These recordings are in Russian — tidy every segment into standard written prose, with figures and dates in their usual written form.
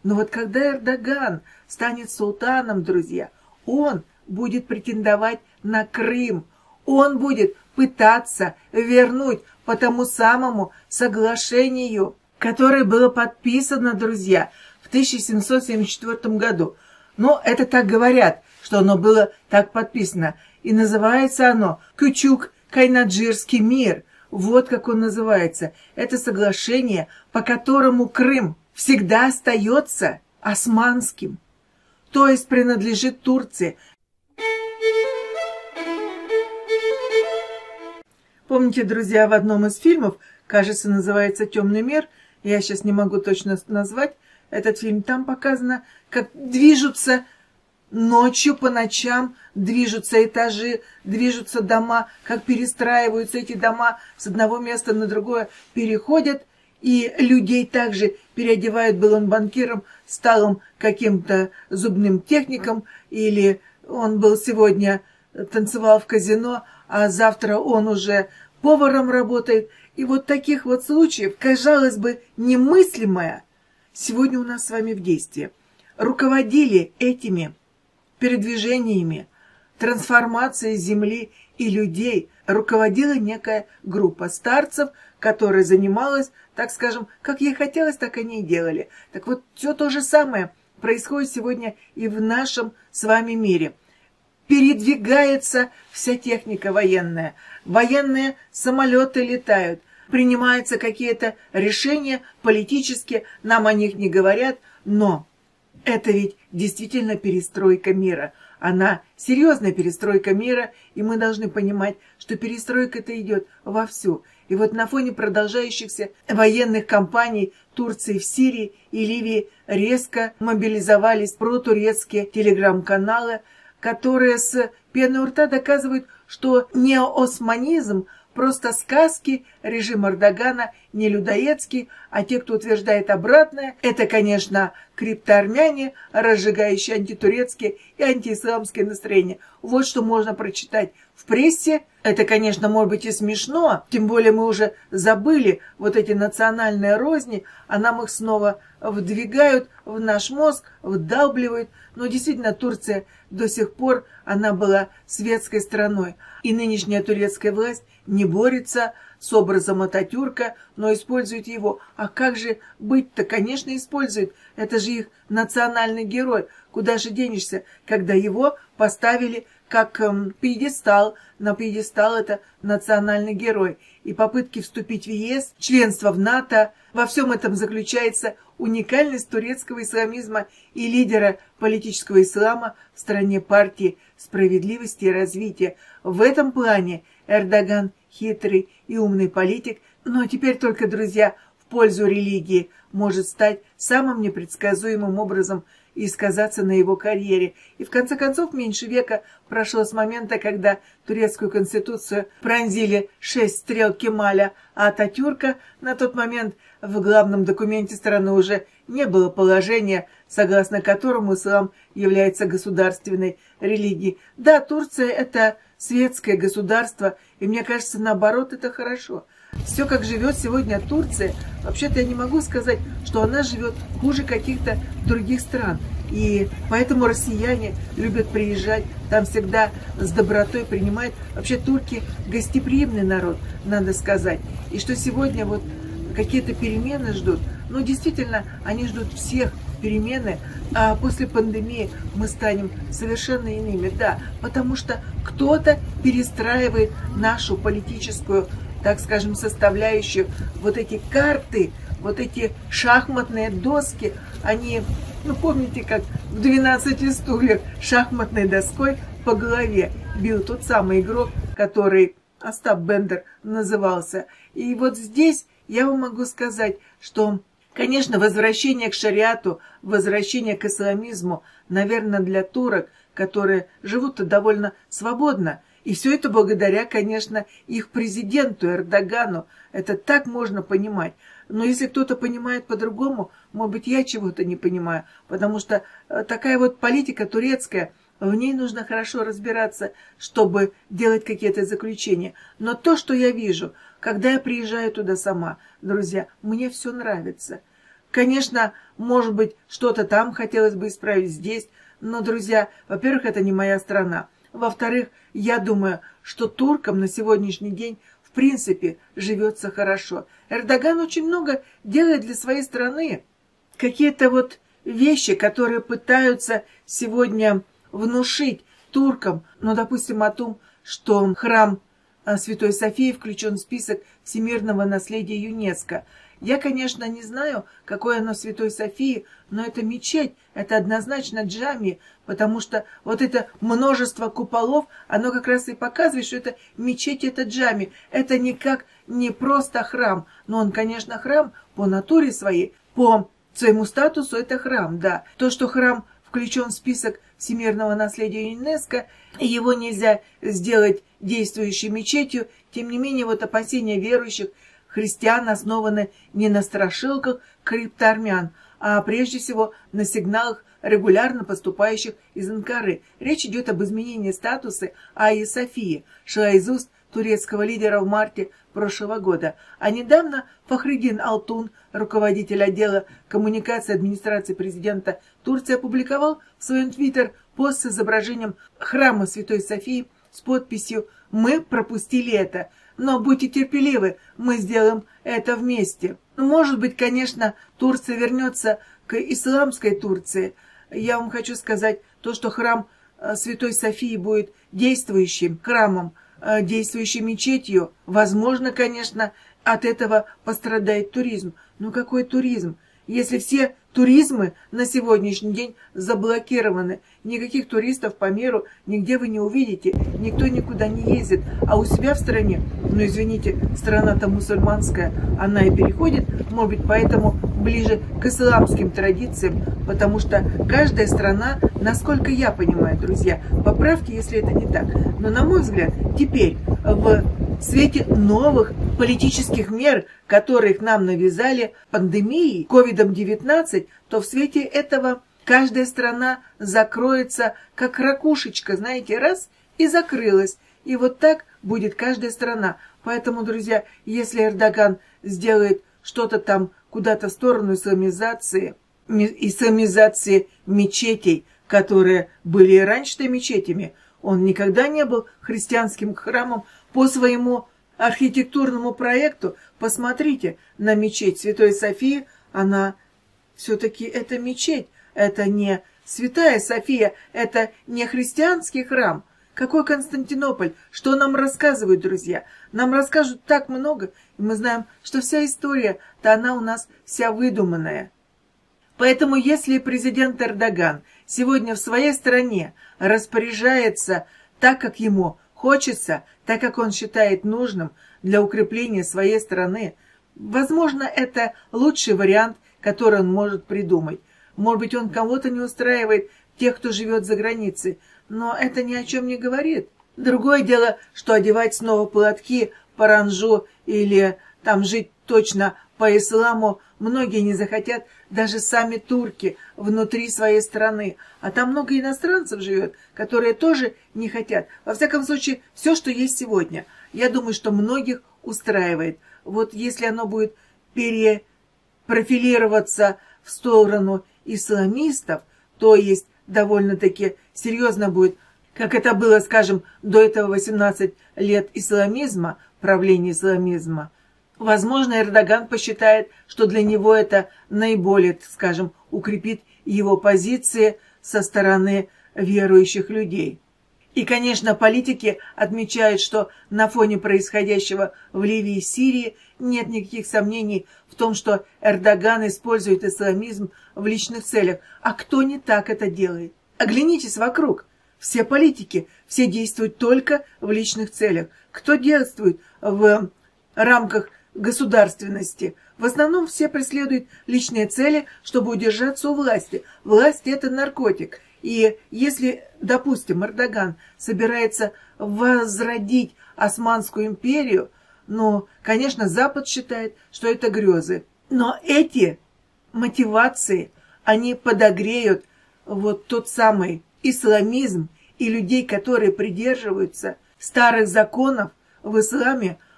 Но вот когда Эрдоган станет султаном, друзья, он будет претендовать на Крым. Он будет пытаться вернуть по тому самому соглашению, которое было подписано, друзья, в 1774 году. Но это так говорят, что оно было так подписано. И называется оно Кючук-Кайнаджирский мир. Вот как он называется. Это соглашение, по которому Крым всегда остается османским, то есть принадлежит Турции. Помните, друзья, в одном из фильмов, кажется, называется «Темный мир», я сейчас не могу точно назвать этот фильм, там показано, как движутся ночью, по ночам, движутся этажи, движутся дома, как перестраиваются эти дома с одного места на другое, переходят, и людей также переодевают, был он банкиром, стал он каким-то зубным техником, или он был сегодня, танцевал в казино, а завтра он уже поваром работает. И вот таких вот случаев, казалось бы, немыслимое, сегодня у нас с вами в действии. Руководили этими передвижениями, трансформацией земли и людей, руководила некая группа старцев, которая занималась, так скажем, как ей хотелось, так они и делали. Так вот, все то же самое происходит сегодня и в нашем с вами мире. Передвигается вся техника военная, военные самолеты летают, принимаются какие-то решения политические, нам о них не говорят, но это ведь действительно перестройка мира. Она серьезная перестройка мира, и мы должны понимать, что перестройка-то идет вовсю. И вот на фоне продолжающихся военных кампаний Турции в Сирии и Ливии резко мобилизовались протурецкие телеграм-каналы, которые с пеной у рта доказывают, что неоосманизм просто сказки, режим Эрдогана не людоедский, а те, кто утверждает обратное, это, конечно, криптоармяне, разжигающие антитурецкие и антиисламские настроения. Вот что можно прочитать в прессе. Это, конечно, может быть и смешно, тем более мы уже забыли вот эти национальные розни, а нам их снова вдвигают в наш мозг, вдалбливают. Но действительно, Турция до сих пор, она была светской страной. И нынешняя турецкая власть не борется с образом Ататюрка, но использует его. А как же быть-то? Конечно, использует. Это же их национальный герой. Куда же денешься, когда его поставили как пьедестал? На пьедестал это национальный герой. И попытки вступить в ЕС, членство в НАТО, во всем этом заключается уникальность турецкого исламизма и лидера политического ислама в стране партии справедливости и развития. В этом плане Эрдоган хитрый и умный политик, но теперь только, друзья, в пользу религии может стать самым непредсказуемым образом и сказаться на его карьере. И в конце концов меньше века прошло с момента, когда турецкую конституцию пронзили 6 стрел Кемаля, а Ататюрка. На тот момент в главном документе страны уже не было положения, согласно которому ислам является государственной религией. Да, Турция – это светское государство, и мне кажется, наоборот, это хорошо. Все, как живет сегодня Турция, вообще-то я не могу сказать, что она живет хуже каких-то других стран. И поэтому россияне любят приезжать, там всегда с добротой принимают. Вообще турки гостеприимный народ, надо сказать. И что сегодня вот какие-то перемены ждут. Ну, действительно, они ждут всех перемены, а после пандемии мы станем совершенно иными. Да, потому что кто-то перестраивает нашу политическую, так скажем, составляющую. Вот эти карты, вот эти шахматные доски, они, ну, помните, как в 12 стульях шахматной доской по голове бил тот самый игрок, который Остап Бендер назывался. И вот здесь я вам могу сказать, что, конечно, возвращение к шариату, возвращение к исламизму, наверное, для турок, которые живут-то довольно свободно. И все это благодаря, конечно, их президенту Эрдогану. Это так можно понимать. Но если кто-то понимает по-другому, может быть, я чего-то не понимаю. Потому что такая вот политика турецкая, в ней нужно хорошо разбираться, чтобы делать какие-то заключения. Но то, что я вижу, когда я приезжаю туда сама, друзья, мне все нравится. Конечно, может быть, что-то там хотелось бы исправить здесь, но, друзья, во-первых, это не моя страна. Во-вторых, я думаю, что туркам на сегодняшний день в принципе живется хорошо. Эрдоган очень много делает для своей страны. Какие-то вот вещи, которые пытаются сегодня внушить туркам, ну, допустим, о том, что храм Святой Софии включен в список всемирного наследия ЮНЕСКО. Я, конечно, не знаю, какое оно Святой Софии, но это мечеть, это однозначно джами, потому что вот это множество куполов, оно как раз и показывает, что это мечеть, это джами. Это никак не просто храм, но он, конечно, храм по натуре своей, по своему статусу это храм, да. То, что храм включен в список всемирного наследия ЮНЕСКО, его нельзя сделать действующей мечетью, тем не менее вот опасения верующих христиан основаны не на страшилках криптоармян, а прежде всего на сигналах, регулярно поступающих из Анкары. Речь идет об изменении статуса Айи Софии, шла из уст турецкого лидера в марте прошлого года. А недавно Фахриддин Алтун, руководитель отдела коммуникации администрации президента Турции, опубликовал в своем твиттер пост с изображением храма Святой Софии с подписью «Мы пропустили это, но будьте терпеливы, мы сделаем это вместе». Может быть, конечно, Турция вернется к исламской Турции. Я вам хочу сказать, то, что храм Святой Софии будет действующим храмом, действующей мечетью, возможно, конечно, от этого пострадает туризм. Но какой туризм? Если все туризмы на сегодняшний день заблокированы, никаких туристов по миру нигде вы не увидите, никто никуда не ездит, а у себя в стране, ну извините, страна-то мусульманская, она и переходит, может быть, поэтому ближе к исламским традициям, потому что каждая страна, насколько я понимаю, друзья, поправьте, если это не так, но на мой взгляд, теперь в свете новых политических мер, которых нам навязали пандемией, COVID-19, то в свете этого каждая страна закроется, как ракушечка, знаете, раз, и закрылась. И вот так будет каждая страна. Поэтому, друзья, если Эрдоган сделает что-то там куда-то в сторону исламизации мечетей, которые были и раньше мечетями, он никогда не был христианским храмом по своему архитектурному проекту. Посмотрите на мечеть Святой Софии, она все-таки это мечеть, это не Святая София, это не христианский храм. Какой Константинополь? Что нам рассказывают, друзья? Нам расскажут так много, и мы знаем, что вся история-то она у нас вся выдуманная. Поэтому если президент Эрдоган сегодня в своей стране распоряжается так, как ему хочется, так, как он считает нужным для укрепления своей страны, возможно, это лучший вариант, который он может придумать. Может быть, он кого-то не устраивает, тех, кто живет за границей, но это ни о чем не говорит. Другое дело, что одевать снова платки, паранджу или там жить точно по исламу многие не захотят, даже сами турки внутри своей страны. А там много иностранцев живет, которые тоже не хотят. Во всяком случае, все, что есть сегодня, я думаю, что многих устраивает. Вот если оно будет перепрофилироваться в сторону исламистов, то есть довольно-таки серьезно будет, как это было, скажем, до этого 18 лет исламизма, правления исламизма. Возможно, Эрдоган посчитает, что для него это наиболее, скажем, укрепит его позиции со стороны верующих людей. И, конечно, политики отмечают, что на фоне происходящего в Ливии и Сирии нет никаких сомнений в том, что Эрдоган использует исламизм в личных целях. А кто не так это делает? Оглянитесь вокруг. Все политики, все действуют только в личных целях. Кто действует в рамках государственности? В основном все преследуют личные цели, чтобы удержаться у власти. Власть – это наркотик. И если, допустим, Эрдоган собирается возродить Османскую империю, ну, конечно, Запад считает, что это грезы. Но эти мотивации, они подогреют вот тот самый исламизм и людей, которые придерживаются старых законов в исламе,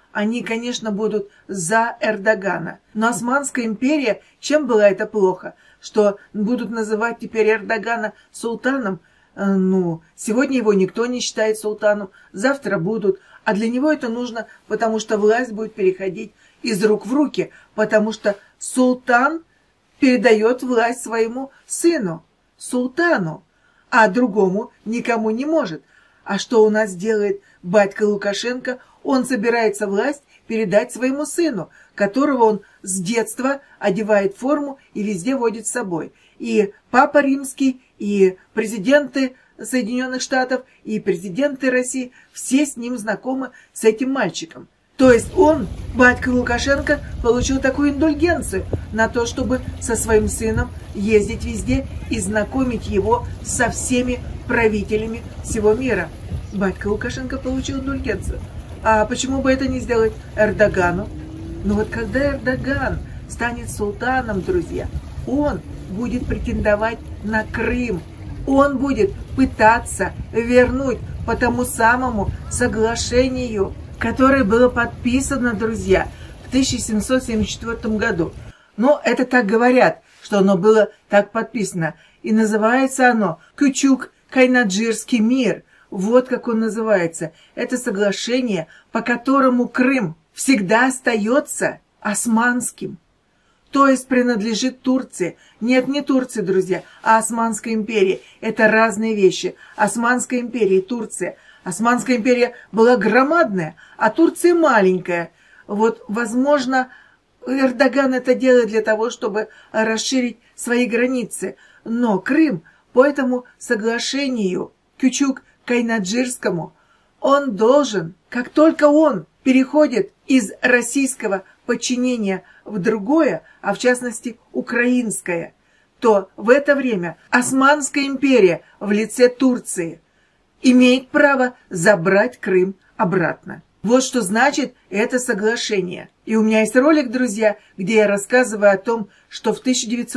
они, конечно, будут за Эрдогана. Но Османская империя, чем была это плохо? Что будут называть теперь Эрдогана султаном? Ну, сегодня его никто не считает султаном, завтра будут. А для него это нужно, потому что власть будет переходить из рук в руки, потому что султан передает власть своему сыну, султану, а другому никому не может. А что у нас делает батька Лукашенко? Он собирается власть передать своему сыну, которого он с детства одевает в форму и везде водит с собой. И Папа Римский, и президенты Соединенных Штатов, и президенты России, все с ним знакомы, с этим мальчиком. То есть он, батька Лукашенко, получил такую индульгенцию на то, чтобы со своим сыном ездить везде и знакомить его со всеми правителями всего мира. Батька Лукашенко получил индульгенцию. А почему бы это не сделать Эрдогану? Ну вот когда Эрдоган станет султаном, друзья, он будет претендовать на Крым. Он будет пытаться вернуть по тому самому соглашению, которое было подписано, друзья, в 1774 году. Но это так говорят, что оно было так подписано. И называется оно Кючук-Кайнаджирский мир. Вот как он называется. Это соглашение, по которому Крым всегда остается османским. То есть принадлежит Турции. Нет, не Турции, друзья, а Османской империи. Это разные вещи. Османская империя и Турция. Османская империя была громадная, а Турция маленькая. Вот, возможно, Эрдоган это делает для того, чтобы расширить свои границы. Но Крым по этому соглашению Кючук-Кайнаджирскому, он должен, как только он переходит из российского подчинения в другое, а в частности украинское, то в это время Османская империя в лице Турции имеет право забрать Крым обратно. Вот что значит это соглашение. И у меня есть ролик, друзья, где я рассказываю о том, что в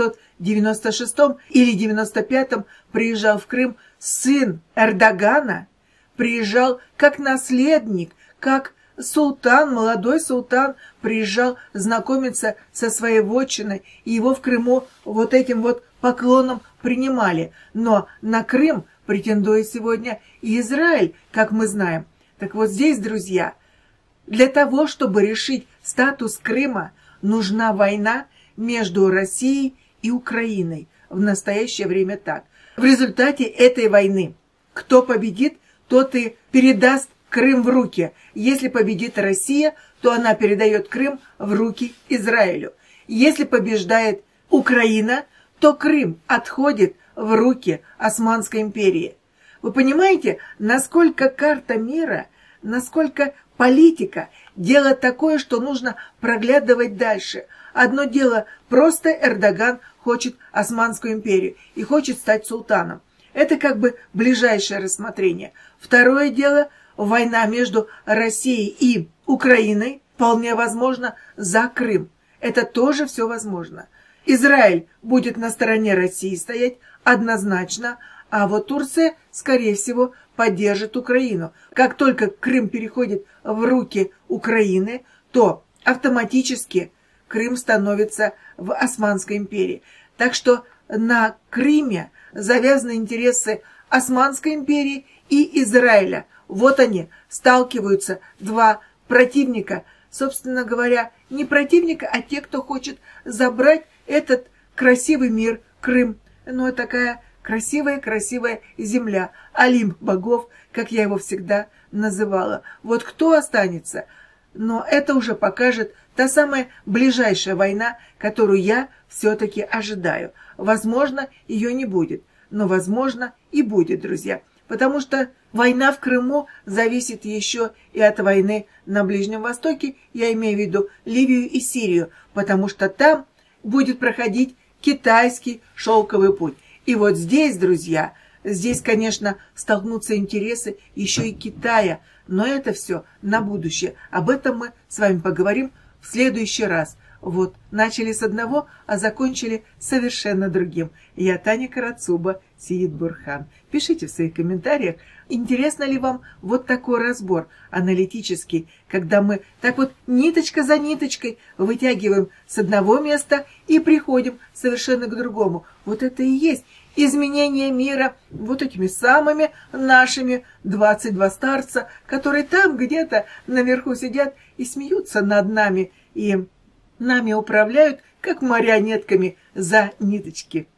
1996 или 1995 приезжал в Крым сын Эрдогана, приезжал как наследник, как султан, молодой султан, приезжал знакомиться со своей вотчиной, и его в Крыму вот этим вот поклоном принимали. Но на Крым претендует сегодня и Израиль, как мы знаем. Так вот здесь, друзья, для того, чтобы решить статус Крыма, нужна война между Россией и Украиной. В настоящее время так. В результате этой войны кто победит, тот и передаст Крым в руки. Если победит Россия, то она передает Крым в руки Израилю. Если побеждает Украина, то Крым отходит в руки Османской империи. Вы понимаете, насколько карта мира, насколько политика – дело такое, что нужно проглядывать дальше. Одно дело, просто Эрдоган хочет Османскую империю и хочет стать султаном. Это как бы ближайшее рассмотрение. Второе дело – война между Россией и Украиной, вполне возможно, за Крым. Это тоже все возможно. Израиль будет на стороне России стоять однозначно, а вот Турция, скорее всего, поддержит Украину. Как только Крым переходит в руки Украины, то автоматически Крым становится в Османской империи. Так что на Крыме завязаны интересы Османской империи и Израиля. Вот они, сталкиваются, два противника. Собственно говоря, не противника, а те, кто хочет забрать этот красивый мир Крым. Ну, такая красивая земля, Олимп богов, как я его всегда называла. Вот кто останется? Но это уже покажет та самая ближайшая война, которую я все-таки ожидаю. Возможно, ее не будет, но возможно и будет, друзья. Потому что война в Крыму зависит еще и от войны на Ближнем Востоке, я имею в виду Ливию и Сирию, потому что там будет проходить китайский шелковый путь. И вот здесь, друзья, здесь, конечно, столкнутся интересы еще и Китая, но это все на будущее. Об этом мы с вами поговорим в следующий раз. Вот, начали с одного, а закончили совершенно другим. Я Таня Карацуба, Сеид Бурхан. Пишите в своих комментариях, интересно ли вам вот такой разбор аналитический, когда мы так вот ниточка за ниточкой вытягиваем с одного места и приходим совершенно к другому. Вот это и есть изменение мира вот этими самыми нашими 22 старца, которые там где-то наверху сидят и смеются над нами, и нами управляют, как марионетками, за ниточки.